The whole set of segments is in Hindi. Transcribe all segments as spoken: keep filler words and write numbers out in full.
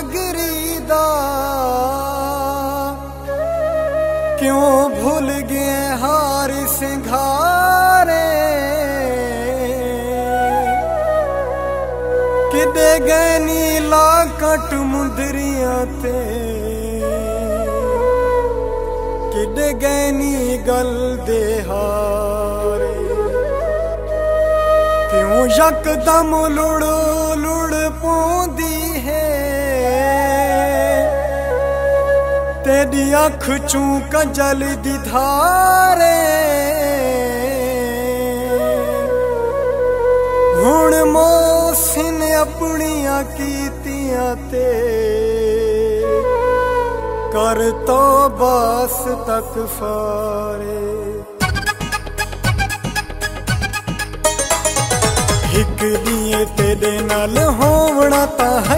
नगरी दा क्यों भूल गए हार सिंघारे किदे गए नीला कट मुंदरियां ते किदे गए नी गल दे हारे क्यों यकदम लुड़ लुड़ पौंदी है तेरी अख चूं कंजल दी धारे हुण मोहसिन अपनियां कीतियां ते कर तो बस तक फारे हिक दिए तेरे नाल होवना ता है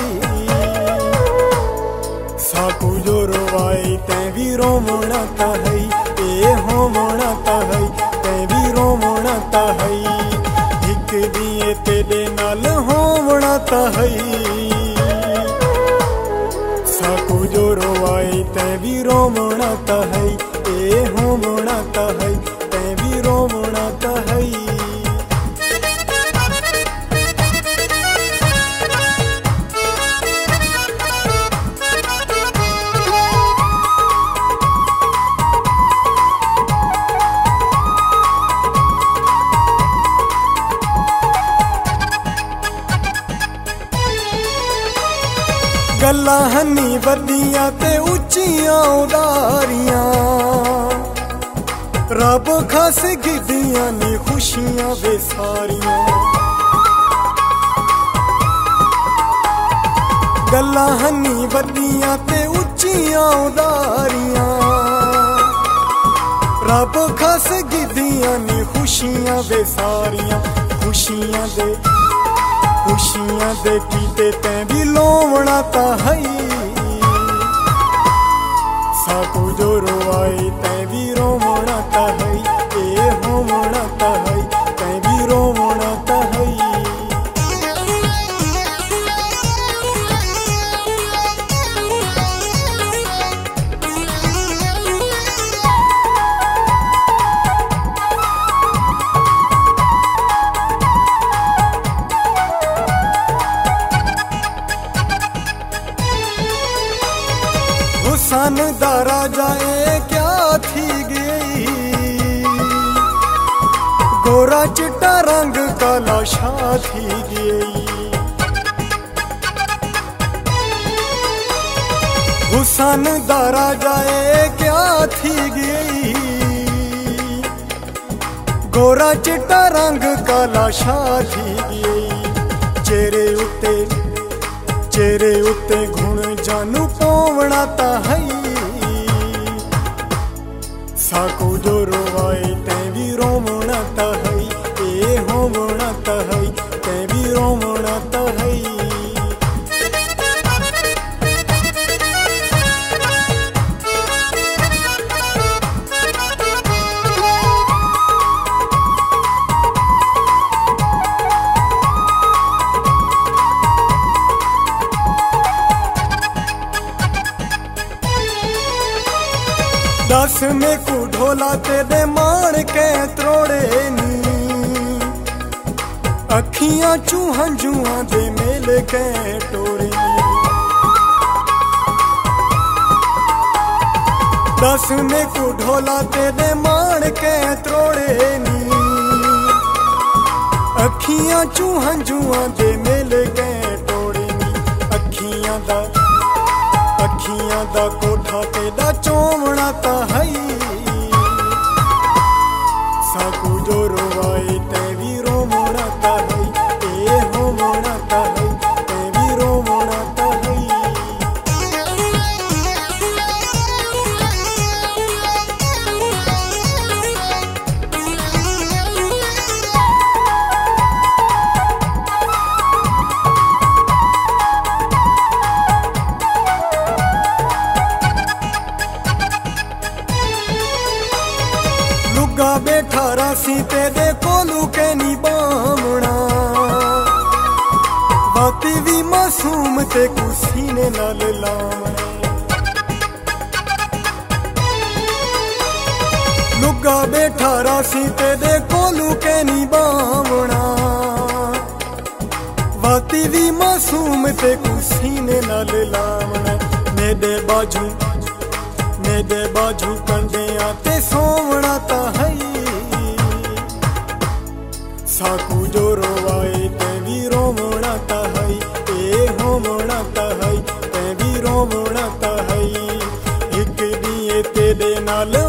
साकू जो रोवाई तै भी रोवना ता है ए होवना ता है तै भी रोवना ता है हिक दिए तेरे नाल होवना ता है साकू जो रोवाई तै भी रोवना ता है ए होवना ता है तै भी रोवना ता है गल्लां हन्नी वड्डियां ते उच्चियां उदारियां रब खास गिद्दियां नी खुशियां वे सारियां गल्लां हन्नी वड्डियां ते उच्चियां उदारियां रब खास गिद्दियां नी खुशियां वे सारियां खुशियां दे खुशियां दे कीते तैं भी लोवना ता है साकू जो रोवाई तैं भी रोवना ता है ए होवना ता है तैं भी रोवना ता है हुसन दा राजा ए क्या थी गई गोरा चिट्टा रंग काला शाह थी गई हुसन दा राजा ए क्या थी गई गोरा चिट्टा रंग काला शाह थी गई चेहरे उत्ते चेहरे उत्ते गुण जानू पौवना ता है साकू जो रोवाई तैं भी रोवना ता है ए होवना ता है तैं भी रोवना ता है दस में को ढोला तेरे मान के त्रोड़े नी अखियां चू हंजुआं दे मेल के टोड़े दस में को ढोला तेरे मान के त्रोड़े नी अखियां चू हंजुआं दे मेल के टोड़े नी अखियां दा अखियां दा कोठा तेरा चोवना ता है साकू जो रोवाई तैं भी रोवना ता है ए होवना ता है तैं भी रोवना ता है बैठा रासी तेरे कोलू के नी बामना बाती भी मस मासूम ते कुसीने नाल लावणे। लुगा बैठा रासी तेरे कोलू कहनी बावना, वाती भी मासूम ते कुसीने नाल लावणे। मेरे बाजू मेरे बाजू कंडिया ते सोवना ता है, साकू जो रोवाए ते भी रोवना ता है, ए होवना ता है ते भी रोवना ता है। एक दिए तेरे नाल